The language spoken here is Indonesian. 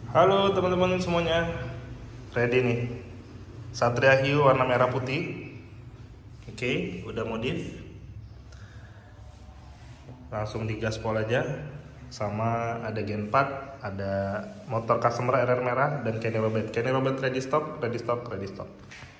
Halo teman-teman semuanya, ready nih Satria Hiu warna merah putih. Oke, udah modif. Langsung digaspol aja. Sama ada Gen 4, ada motor customer RR merah, dan Kenny Robert ready stock.